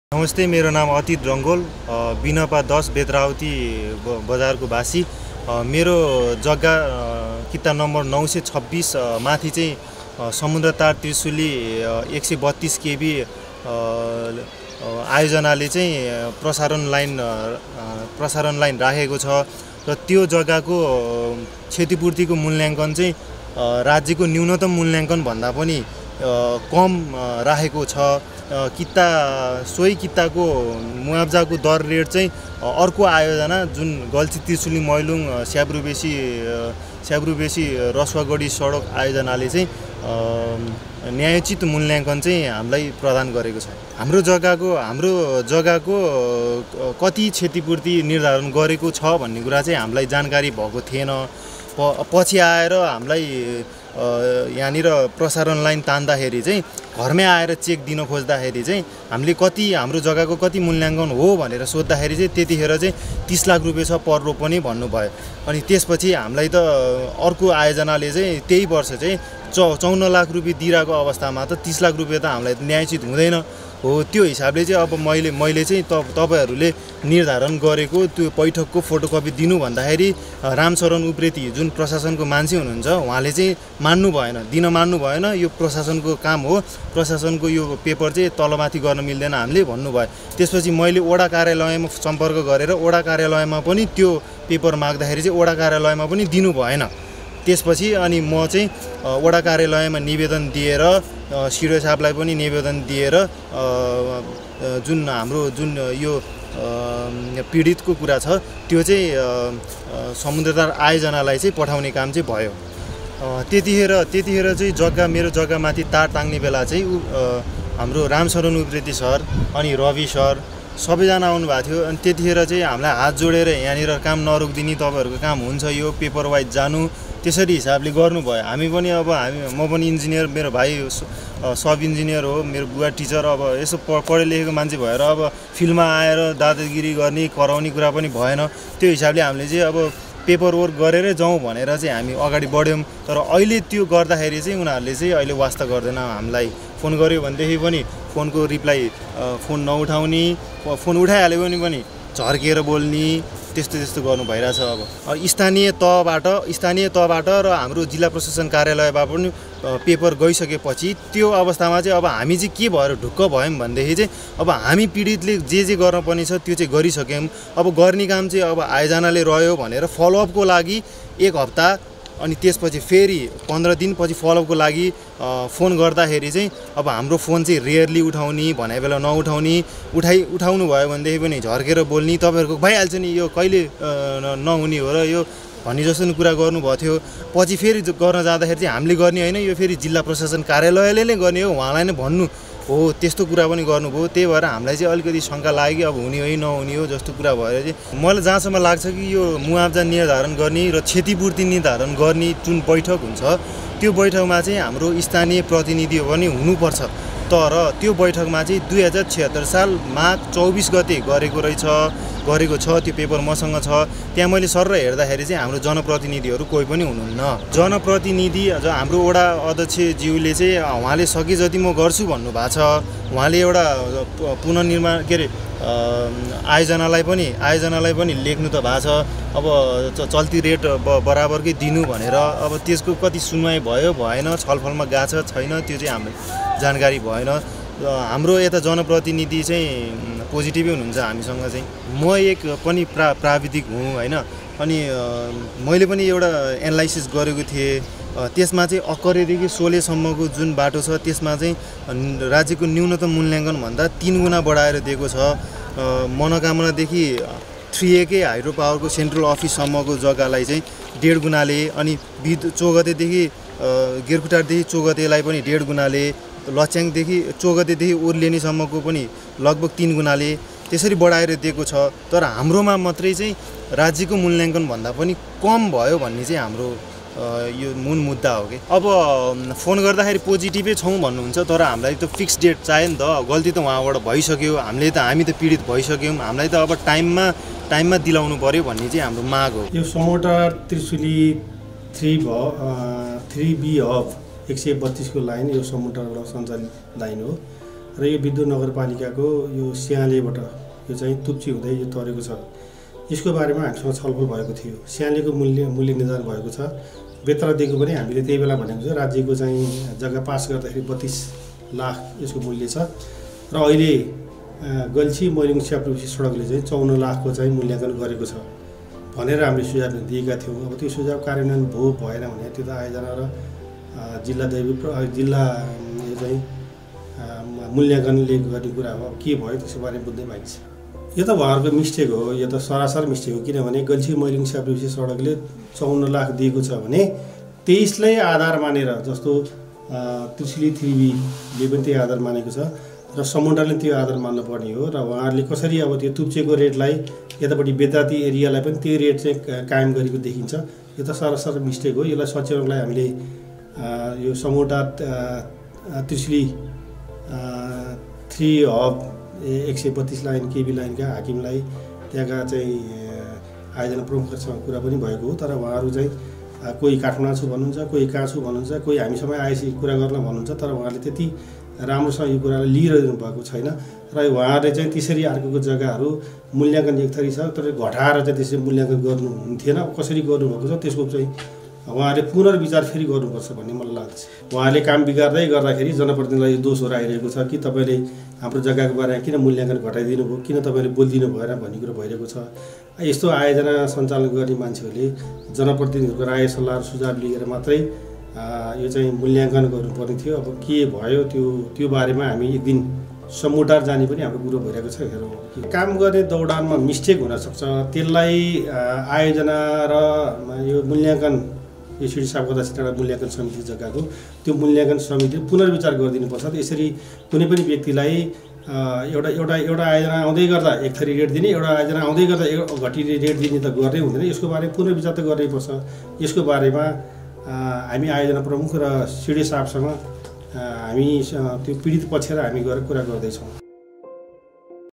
नमस्ते, मेरो नाम अतीत रङ्गोल, बिनपा 10 बेद्रावती बजारको बासी। मेरो जग्गा किता नम्बर 926 माथि चाहिँ समुद्र तार त्रिशुली 132 केबी आयोजनाले चाहिँ प्रसारण लाइन राखेको छ र त्यो जग्गाको क्षतिपूर्तिको मूल्याङ्कन चाहिँ राज्यको न्यूनतम मूल्याङ्कन भन्दा पनि कम राखेको छ। सोही किताको मुआब्जाको दर रेट चाहिँ अर्को आयोजना जुन गल्छी त्रिशुली मैलुङ स्याब्रुबेसी रसुवागढी सडक आयोजनाले चाहिँ न्यायोचित मूल्याङ्कन चाहिँ हामीलाई प्रदान गरेको छ। हाम्रो जग्गाको कति क्षतिपूर्ति निर्धारण गरेको छ भन्ने कुरा चाहिँ हामीलाई जानकारी भएको थिएन। पछि आएर हामीलाई यहाँनिर प्रसारण लाइन तान्दाखेरि चाहिँ घरमै आएर चेक दिन खोज्दाखेरि चाहिँ हाम्रो जग्गाको कति मूल्याङ्कन हो भनेर सोद्धाखेरि चाहिँ त्यतिखेर चाहिँ 30 लाख रुपियाँ छ पर रो पनि भन्नुभयो। अनि त्यसपछि हामीलाई त अर्को आयोजनाले चाहिँ त्यही वर्ष चाहिँ 54 लाख रुपियाँ दिइरहेको अवस्थामा त 30 लाख रुपियाँ त हामीलाई न्यायोचित हुँदैन हो। त्यो हिसाबले चाहिँ अब मैले चाहिँ तपाईँहरूले निर्धारण गरेको त्यो बैठकको फोटोकपी दिनु भन्दाखेरि रामशरण उप्रेती जुन प्रशासनको मान्छे हुनुहुन्छ उहाँले चाहिँ मान्नु भएन। यो प्रशासनको काम हो, प्रशासनको यो पेपर चाहिँ तलमाथि गर्न मिल्दैन हामीले भन्नुभयो। त्यसपछि मैले वडा कार्यालयमा सम्पर्क गरेर वडा कार्यालयमा पनि त्यो पेपर माग्दाखेरि चाहिँ वडा कार्यालयमा पनि दिनु भएन। त्यसपछि अनि म चाहिँ वडा कार्यालयमा निवेदन दिएर सिडिओ साहबलाई पनि निवेदन दिएर जुन यो पीडितको कुरा छ त्यो चाहिँ समुद्रतार आयोजनालाई चाहिँ पठाउने काम चाहिँ भयो। त्यतिखेर चाहिँ मेरो जग्गामाथि तार तान्ने बेला चाहिँ हाम्रो रामशरण उप्रेती सर अनि रवि सर सबैजना आउनुभएको थियो। अनि त्यतिखेर चाहिँ हामीलाई हात जोडेर यहाँनिर काम नरोकिदिने, तपाईँहरूको काम हुन्छ, यो पेपर वाइज जानु, त्यसरी हिसाबले गर्नुभयो। म पनि इन्जिनियर, मेरो भाइ सब इन्जिनियर हो, मेरो बुवा टिचर। अब यसो पढे लेखेको मान्छे भएर अब फिल्डमा आएर दादागिरी गर्ने कराउने कुरा पनि भएन। त्यो हिसाबले हामीले चाहिँ अब पेपर वर्क गरेरै जाउँ भनेर चाहिँ हामी अगाडि बढ्यौँ। तर अहिले त्यो गर्दाखेरि चाहिँ उनीहरूले चाहिँ अहिले वास्ता गर्दैन। हामीलाई फोन गऱ्यो भनेदेखि पनि फोनको रिप्लाई, फोन नउठाउने, फोन उठाइहाल्यो भने पनि झर्किएर बोल्ने, त्यस्तो गर्नु भइरहेछ। अब स्थानीय तहबाट र हाम्रो जिल्ला प्रशासन कार्यालयबाट पनि पेपर गइसकेपछि त्यो अवस्थामा चाहिँ अब हामी चाहिँ के भएर ढुक्क भयौँ भनेदेखि चाहिँ अब हामी पीडितले जे गर्न पर्ने छ त्यो चाहिँ गरिसक्यौँ। अब गर्ने काम चाहिँ अब आयोजनाले रह्यो भनेर फलोअपको लागि 1 हप्ता अनि त्यसपछि फेरि 15 दिनपछि फलोअपको लागि फोन गर्दाखेरि चाहिँ अब हाम्रो फोन चाहिँ रेयरली उठाउने, भने बेला नउठाउने, उठाउनु भयो भनेदेखि पनि झर्केर बोल्ने, तपाईँहरूको भइहाल्छ नि, यो कहिले नहुने हो र यो भन्ने जस्तो कुरा गर्नुभएको थियो। पछि फेरि गर्न जाँदाखेरि चाहिँ हामीले गर्ने होइन, यो फेरि जिल्ला प्रशासन कार्यालयले नै गर्ने हो, उहाँलाई नै भन्नु हो, त्यस्तो कुरा पनि गर्नुभयो। त्यही भएर हामीलाई चाहिँ अलिकति शङ्का लाग्यो कि अब हुने हो नहुने हो जस्तो कुरा भएर चाहिँ मलाई जहाँसम्म लाग्छ कि यो मुआब्जा निर्धारण गर्ने र क्षतिपूर्ति निर्धारण गर्ने जुन बैठक हुन्छ त्यो बैठकमा चाहिँ हाम्रो स्थानीय प्रतिनिधि पनि हुनुपर्छ। तर त्यो बैठकमा चाहिँ 2076 साल माघ 24 गते गरेको छ, त्यो पेपर मसँग छ। त्यहाँ मैले सर हेर्दाखेरि चाहिँ हाम्रो जनप्रतिनिधिहरू कोही पनि हुनुहुन्न। जनप्रतिनिधि हाम्रो वडा अध्यक्षज्यूले चाहिँ उहाँले सके जति म गर्छु भन्नुभएको छ। उहाँले एउटा पुनर्निर्माण आयोजनालाई पनि लेख्नु त भएको छ। अब चल्ती रेट बराबरकै दिनु भनेर अब त्यसको कति सुनवाई भयो भएन, छलफलमा गएको छैन, त्यो चाहिँ हाम्रो जानकारी भएन। हाम्रो यता जनप्रतिनिधि चाहिँ पोजिटिभै हुनुहुन्छ हामीसँग चाहिँ। म एक पनि प्राविधिक हुँ होइन, अनि मैले पनि एउटा एनालाइसिस गरेको थिएँ। त्यसमा चाहिँ अक्करेदेखि सोलेसम्मको जुन बाटो छ त्यसमा चाहिँ राज्यको न्यूनतम मूल्याङ्कन भन्दा 3 गुणा बढाएर दिएको छ। मनोकामनादेखि 3A कै हाइड्रो पावरको सेन्ट्रल अफिससम्मको जग्गालाई चाहिँ 1.5 गुणाले, अनि चौगतेदेखि गिरकुटारदेखि चौगतेलाई पनि 1.5 गुणाले, लच्याङदेखि चौगतेदेखि ओर्लेनीसम्मको पनि लगभग 3 गुणाले त्यसरी बढाएर दिएको छ। तर हाम्रोमा मात्रै चाहिँ राज्यको मूल्याङ्कन भन्दा पनि कम भयो भन्ने चाहिँ हाम्रो यो मूल मुद्दा हो कि। अब फोन गर्दाखेरि पोजिटिभै छौँ भन्नुहुन्छ, तर हामीलाई त फिक्स डेट चाहियो नि त। गल्ती त उहाँबाट भइसक्यो, हामी त पीडित भइसक्यौँ, हामीलाई त अब टाइममा दिलाउनु पर्यो भन्ने चाहिँ हाम्रो माग हो। यो समुद्र त्रिशुली 3B हब 132 को लाइन, यो समुद्रबाट सञ्चालित लाइन हो। र यो विद्युत नगरपालिकाको यो स्यालेबाट यो चाहिँ तुप्ची हुँदै यो तरेको छ। यसको बारेमा हामीसँग छलफल भएको थियो। स्यालेको मूल्य निर्धारण भएको छ। बेतरा दिएको पनि हामीले त्यही बेला भनेको छ राज्यको चाहिँ जग्गा पास गर्दाखेरि 32 लाख यसको मूल्य छ र अहिले गल्छी मैलुङ स्याप्रुसी सडकले चाहिँ 54 लाखको चाहिँ मूल्याङ्कन गरेको छ भनेर हामीले सुझाव दिएका थियौँ। अब त्यो सुझाव कार्यान्वयन भएन भने त्यो त आयोजना र जिल्ला जिल्ला यो चाहिँ मूल्याङ्कनले गर्ने कुरा हो। के भयो त्यसको बारेमा बुझ्दै बाँकी छ। यो त उहाँहरूको मिस्टेक हो, यो त सरासर मिस्टेक हो। किनभने गल्छी मैलुङ स्याप्रुसी सडकले 54 लाख दिएको छ भने 23 लाई आधार मानेर, जस्तो त्रिशुली 3Bले पनि त्यही आधार मानेको छ र समुद्रले त्यो आधार मान्नु पर्ने हो। र उहाँहरूले कसरी अब त्यो तुप्चेको रेटलाई यतापट्टि बेदाती एरियालाई पनि त्यही रेट चाहिँ कायम गरेको देखिन्छ। यो त सरासर मिस्टेक हो। यसलाई सच्याउनलाई हामीले यो समुद्र त्रिशुली 3 हब 132 लाइन केबी लाइनका हाकिमलाई त्यहाँका चाहिँ आयोजना प्रमुखसँग कुरा पनि भएको हो। तर उहाँहरू चाहिँ कोही काठमाडौँ छु भन्नुहुन्छ, कोही कहाँ छु भन्नुहुन्छ, कोही हामीसँग आएपछि कुरा गर्न भन्नुहुन्छ। तर उहाँहरूले त्यति राम्रोसँग यो कुरालाई लिइरहनु भएको छैन र उहाँहरूले चाहिँ त्यसरी अर्कोको जग्गाहरू मूल्याङ्कन एक थरी छ तर घटाएर चाहिँ त्यसरी मूल्याङ्कन गर्नु हुन्थेन। कसरी गर्नुभएको छ त्यसको चाहिँ उहाँहरूले पुनर्विचार फेरि गर्नुपर्छ भन्ने मलाई लाग्छ। उहाँहरूले काम बिगार्दै गर्दाखेरि जनप्रतिनिधिलाई दोषहरू आइरहेको छ कि तपाईँले हाम्रो जग्गाको बारेमा किन मूल्याङ्कन घटाइदिनु भयो, किन तपाईँले बोलिदिनु भएन भन्ने कुरो भइरहेको छ। यस्तो आयोजना सञ्चालन गर्ने मान्छेहरूले जनप्रतिनिधिहरूको राय सल्लाह सुझाव लिएर मात्रै यो चाहिँ मूल्याङ्कन गर्नुपर्ने थियो। अब के भयो त्यो बारेमा हामी एक दिन समुदार जाने पनि हाम्रो कुरो भइरहेको छ। हेरौँ, काम गर्ने दौडानमा मिस्टेक हुनसक्छ, त्यसलाई आयोजना र यो मूल्याङ्कन यो सिडी सापकोटा सिटाडा मूल्याङ्कन समिति जग्गाको त्यो मूल्याङ्कन समितिले पुनर्विचार गरिदिनुपर्छ। यसरी कुनै पनि व्यक्तिलाई एउटा आयोजना आउँदै गर्दा एक थरी रेट दिने, एउटा आयोजना आउँदै गर्दा घटी रेट दिने त गर्नै हुँदैन। यसको बारेमा पुनर्विचार त गर्नैपर्छ। यसको बारेमा हामी आयोजना प्रमुख र सिडी साहबसँग हामी त्यो पीडित पक्ष र हामी गएर कुरा गर्दैछौँ।